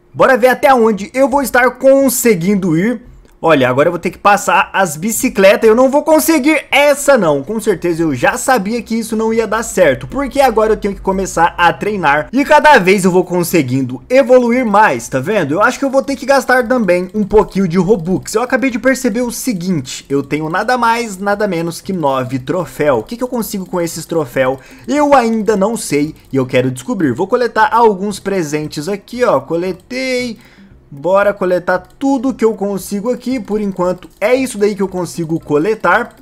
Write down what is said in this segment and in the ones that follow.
Bora ver até onde eu vou estar conseguindo ir. Olha, agora eu vou ter que passar as bicicletas. Eu não vou conseguir essa não. Com certeza eu já sabia que isso não ia dar certo. Porque agora eu tenho que começar a treinar. E cada vez eu vou conseguindo evoluir mais, tá vendo? Eu acho que eu vou ter que gastar também um pouquinho de Robux. Eu acabei de perceber o seguinte. Eu tenho nada mais, nada menos que 9 troféus. O que eu consigo com esses troféus? Eu ainda não sei e eu quero descobrir. Vou coletar alguns presentes aqui, ó. Coletei... Bora coletar tudo que eu consigo aqui. Por enquanto é isso daí que eu consigo coletar.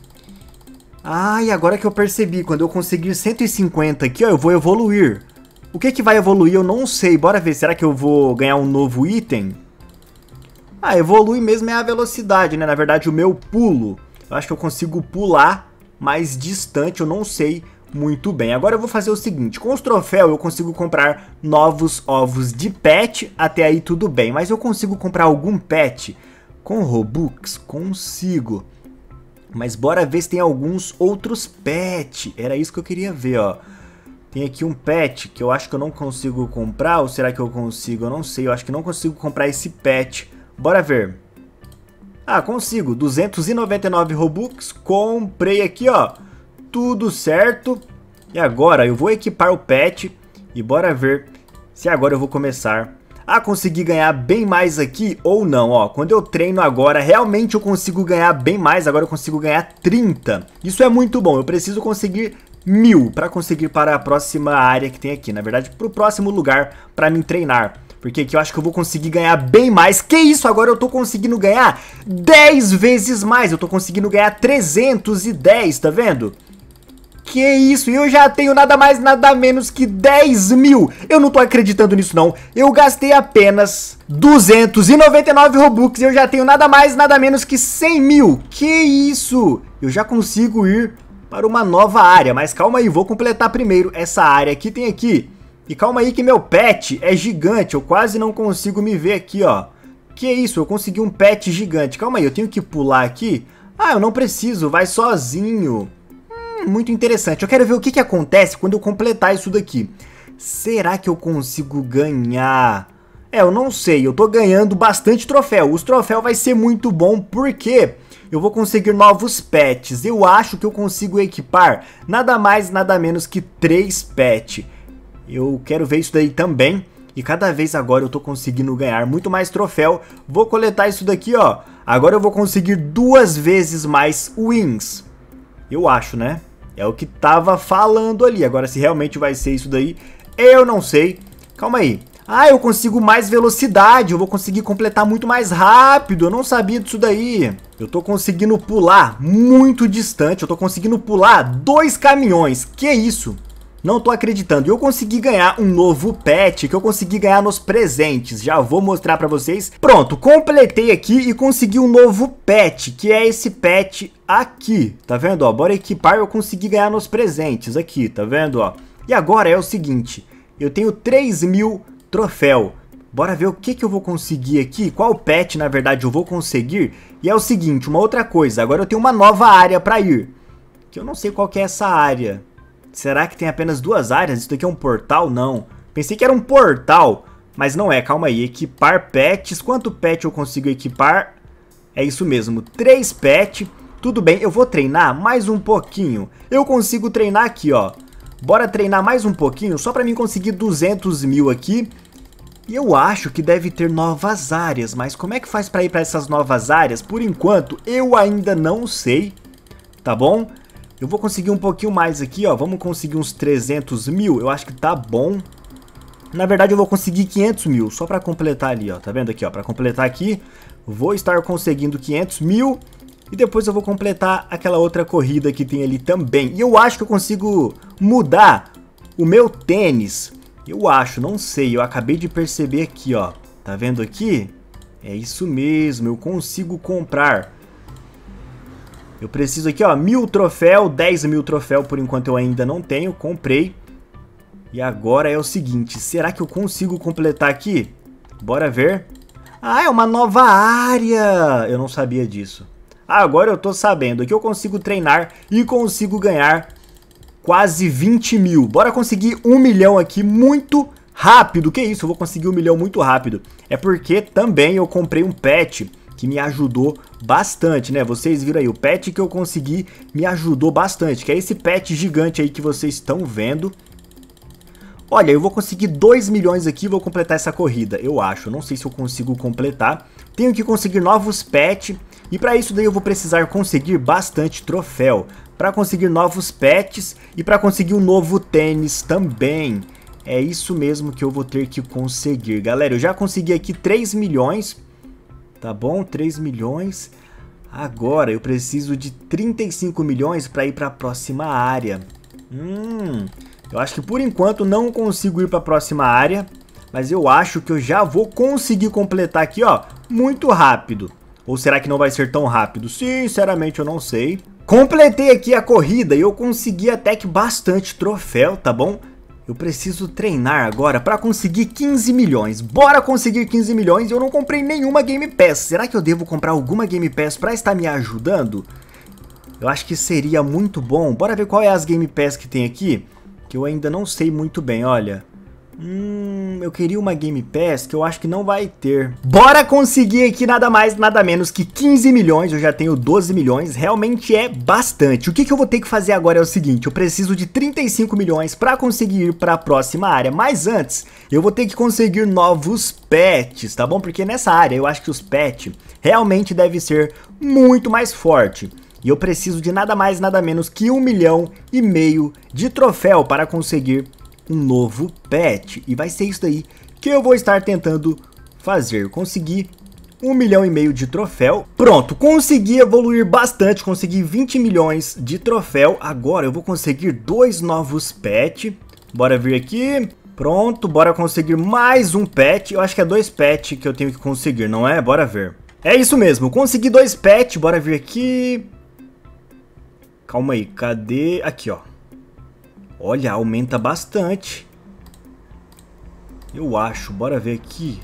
Ah, e agora que eu percebi, quando eu conseguir 150 aqui, ó, eu vou evoluir. O que vai evoluir eu não sei. Bora ver, será que eu vou ganhar um novo item? Ah, evolui mesmo é a velocidade, né? Na verdade o meu pulo. Eu acho que eu consigo pular mais distante, eu não sei muito bem. Agora eu vou fazer o seguinte, com os troféus eu consigo comprar novos ovos de pet, até aí tudo bem. Mas eu consigo comprar algum pet com Robux? Consigo. Mas bora ver se tem alguns outros pet. Era isso que eu queria ver, ó. Tem aqui um pet que eu acho que eu não consigo comprar, ou será que eu consigo? Eu não sei, eu acho que não consigo comprar esse pet. Bora ver. Ah, consigo, 299 Robux, comprei aqui, ó. Tudo certo. E agora eu vou equipar o pet e bora ver se agora eu vou começar a conseguir ganhar bem mais aqui ou não, ó. Quando eu treino agora, realmente eu consigo ganhar bem mais, agora eu consigo ganhar 30. Isso é muito bom, eu preciso conseguir 1000 para conseguir para a próxima área que tem aqui. Na verdade, para o próximo lugar para me treinar. Porque aqui eu acho que eu vou conseguir ganhar bem mais. Que isso? Agora eu tô conseguindo ganhar 10 vezes mais. Eu tô conseguindo ganhar 310, tá vendo? Que isso? E eu já tenho nada mais, nada menos que 10 mil. Eu não tô acreditando nisso não. Eu gastei apenas 299 Robux e eu já tenho nada mais, nada menos que 100 mil. Que isso? Eu já consigo ir para uma nova área. Mas calma aí, vou completar primeiro essa área que tem aqui. E calma aí que meu pet é gigante. Eu quase não consigo me ver aqui, ó. Que isso? Eu consegui um pet gigante. Calma aí, eu tenho que pular aqui? Ah, eu não preciso, vai sozinho. Muito interessante. Eu quero ver o que acontece quando eu completar isso daqui. Será que eu consigo ganhar? É, eu não sei. Eu tô ganhando bastante troféu. Os troféus vai ser muito bom porque eu vou conseguir novos pets. Eu acho que eu consigo equipar nada mais, nada menos que 3 pets. Eu quero ver isso daí também. E cada vez agora eu tô conseguindo ganhar muito mais troféu. Vou coletar isso daqui, ó. Agora eu vou conseguir 2 vezes mais wins. Eu acho, né? É o que tava falando ali. Agora, se realmente vai ser isso daí, eu não sei. Calma aí. Ah, eu consigo mais velocidade. Eu vou conseguir completar muito mais rápido. Eu não sabia disso daí. Eu tô conseguindo pular muito distante. Eu tô conseguindo pular 2 caminhões. Que isso? Não tô acreditando. E eu consegui ganhar um novo pet que eu consegui ganhar nos presentes. Já vou mostrar pra vocês. Pronto, completei aqui e consegui um novo pet, que é esse pet aqui. Tá vendo, ó? Bora equipar, eu consegui ganhar nos presentes aqui, tá vendo, ó? E agora é o seguinte, eu tenho 3.000 troféu. Bora ver o que eu vou conseguir aqui, qual pet, na verdade, eu vou conseguir. E é o seguinte, uma outra coisa, agora eu tenho uma nova área pra ir. Que eu não sei qual que é essa área. Será que tem apenas 2 áreas? Isso daqui é um portal? Não. Pensei que era um portal, mas não é. Calma aí. Equipar pets. Quanto pet eu consigo equipar? É isso mesmo. 3 pets. Tudo bem, eu vou treinar mais um pouquinho. Eu consigo treinar aqui, ó. Bora treinar mais um pouquinho, só pra mim conseguir 200 mil aqui. E eu acho que deve ter novas áreas, mas como é que faz pra ir pra essas novas áreas? Por enquanto, eu ainda não sei, tá bom? Eu vou conseguir um pouquinho mais aqui, ó. Vamos conseguir uns 300 mil. Eu acho que tá bom. Na verdade, eu vou conseguir 500 mil. Só pra completar ali, ó. Tá vendo aqui, ó? Pra completar aqui, vou estar conseguindo 500 mil. E depois eu vou completar aquela outra corrida que tem ali também. E eu acho que eu consigo mudar o meu tênis. Eu acho, não sei. Eu acabei de perceber aqui, ó. Tá vendo aqui? É isso mesmo. Eu consigo comprar. Eu preciso aqui, ó, 1000 troféu, 10.000 troféu, por enquanto eu ainda não tenho, comprei. E agora é o seguinte, será que eu consigo completar aqui? Bora ver. Ah, é uma nova área! Eu não sabia disso. Ah, agora eu tô sabendo que eu consigo treinar e consigo ganhar quase 20 mil. Bora conseguir 1 milhão aqui, muito rápido. Que isso, eu vou conseguir 1 milhão muito rápido. É porque também eu comprei um pet que me ajudou bastante, né? Vocês viram aí, o pet que eu consegui me ajudou bastante, que é esse pet gigante aí que vocês estão vendo. Olha, eu vou conseguir 2 milhões aqui e vou completar essa corrida, eu acho. Não sei se eu consigo completar. Tenho que conseguir novos pets e para isso daí eu vou precisar conseguir bastante troféu. Para conseguir novos pets e para conseguir um novo tênis também. É isso mesmo que eu vou ter que conseguir. Galera, eu já consegui aqui 3 milhões. Tá bom? 3 milhões. Agora eu preciso de 35 milhões para ir para a próxima área. Eu acho que por enquanto não consigo ir para a próxima área. Mas eu acho que eu já vou conseguir completar aqui, ó, muito rápido. Ou será que não vai ser tão rápido? Sinceramente eu não sei. Completei aqui a corrida e eu consegui até que bastante troféu, tá bom? Eu preciso treinar agora para conseguir 15 milhões. Bora conseguir 15 milhões e eu não comprei nenhuma Game Pass. Será que eu devo comprar alguma Game Pass para estar me ajudando? Eu acho que seria muito bom. Bora ver qual é as Game Pass que tem aqui, que eu ainda não sei muito bem, olha. Eu queria uma Game Pass que eu acho que não vai ter. Bora conseguir aqui nada mais, nada menos que 15 milhões. Eu já tenho 12 milhões, realmente é bastante. O que eu vou ter que fazer agora é o seguinte. Eu preciso de 35 milhões para conseguir ir para a próxima área. Mas antes, eu vou ter que conseguir novos pets, tá bom? Porque nessa área eu acho que os pets realmente devem ser muito mais fortes. E eu preciso de nada mais, nada menos que 1,5 milhão de troféu para conseguir um novo pet. E vai ser isso daí que eu vou estar tentando fazer. Conseguir 1,5 milhão de troféu. Pronto, consegui evoluir bastante. Consegui 20 milhões de troféu. Agora eu vou conseguir 2 novos pets. Bora vir aqui. Pronto, bora conseguir mais um pet. Eu acho que é 2 pets que eu tenho que conseguir, não é? Bora ver. É isso mesmo, consegui 2 pets. Bora vir aqui. Calma aí, cadê? Aqui, ó. Olha, aumenta bastante. Eu acho, bora ver aqui.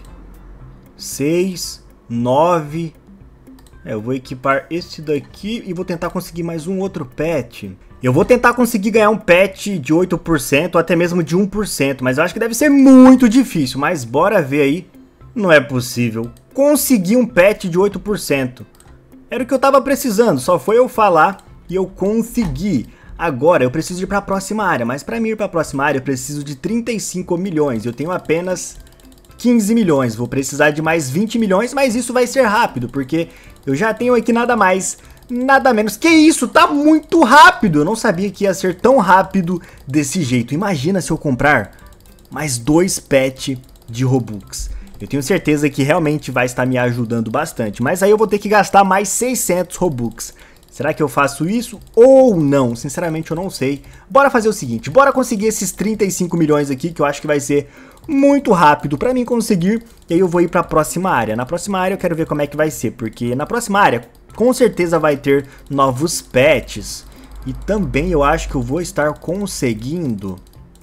6, 9. Eu vou equipar esse daqui e vou tentar conseguir mais um outro pet. Eu vou tentar conseguir ganhar um pet de 8% ou até mesmo de 1%, mas eu acho que deve ser muito difícil. Mas bora ver aí. Não é possível. Consegui um pet de 8%. Era o que eu tava precisando, só foi eu falar e eu consegui. Agora eu preciso ir para a próxima área, mas para mim ir para a próxima área eu preciso de 35 milhões. Eu tenho apenas 15 milhões, vou precisar de mais 20 milhões, mas isso vai ser rápido, porque eu já tenho aqui nada mais, nada menos. Que isso, tá muito rápido, eu não sabia que ia ser tão rápido desse jeito. Imagina se eu comprar mais 2 pets de Robux. Eu tenho certeza que realmente vai estar me ajudando bastante, mas aí eu vou ter que gastar mais 600 Robux. Será que eu faço isso ou não? Sinceramente eu não sei. Bora fazer o seguinte, bora conseguir esses 35 milhões aqui, que eu acho que vai ser muito rápido pra mim conseguir. E aí eu vou ir pra próxima área. Na próxima área eu quero ver como é que vai ser, porque na próxima área com certeza vai ter novos pets. E também eu acho que eu vou estar conseguindo...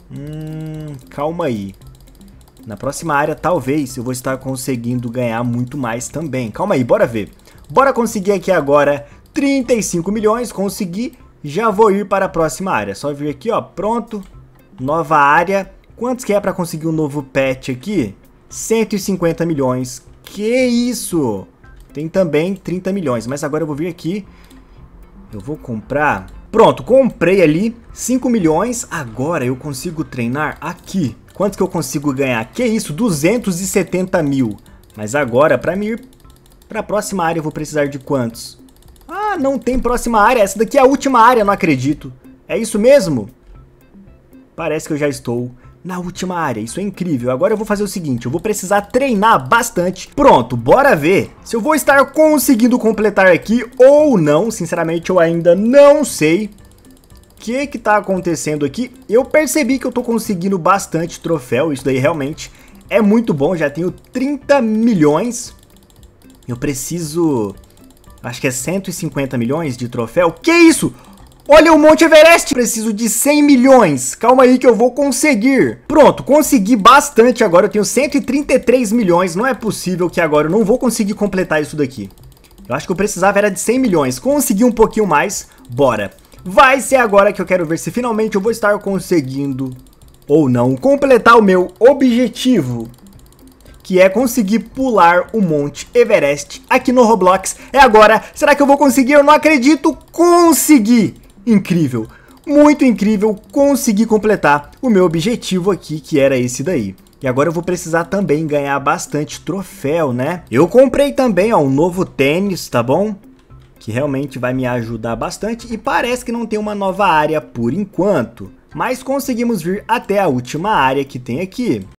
calma aí. Na próxima área talvez eu vou estar conseguindo ganhar muito mais também. Calma aí, bora ver. Bora conseguir aqui agora 35 milhões, consegui, já vou ir para a próxima área. Só vir aqui, ó, pronto, nova área. Quantos que é para conseguir um novo pet aqui? 150 milhões, que isso? Tem também 30 milhões, mas agora eu vou vir aqui, eu vou comprar. Pronto, comprei ali 5 milhões, agora eu consigo treinar aqui. Quantos que eu consigo ganhar? Que isso, 270 mil. Mas agora, para mim ir para a próxima área, eu vou precisar de quantos? Ah, não tem próxima área, essa daqui é a última área, não acredito. É isso mesmo? Parece que eu já estou na última área, isso é incrível. Agora eu vou fazer o seguinte, eu vou precisar treinar bastante. Pronto, bora ver se eu vou estar conseguindo completar aqui ou não. Sinceramente eu ainda não sei o que tá acontecendo aqui. Eu percebi que eu tô conseguindo bastante troféu, isso daí realmente é muito bom. Já tenho 30 milhões. Eu preciso... acho que é 150 milhões de troféu. Que isso? Olha o Monte Everest! Preciso de 100 milhões. Calma aí que eu vou conseguir. Pronto, consegui bastante agora. Eu tenho 133 milhões. Não é possível que agora eu não vou conseguir completar isso daqui. Eu acho que eu precisava era de 100 milhões. Consegui um pouquinho mais. Bora. Vai ser agora que eu quero ver se finalmente eu vou estar conseguindo ou não, completar o meu objetivo, que é conseguir pular o Monte Everest aqui no Roblox. É agora. Será que eu vou conseguir? Eu não acredito. Consegui! Incrível. Muito incrível. Consegui completar o meu objetivo aqui, que era esse daí. E agora eu vou precisar também ganhar bastante troféu, né? Eu comprei também, ó, um novo tênis, tá bom? Que realmente vai me ajudar bastante. E parece que não tem uma nova área por enquanto. Mas conseguimos vir até a última área que tem aqui.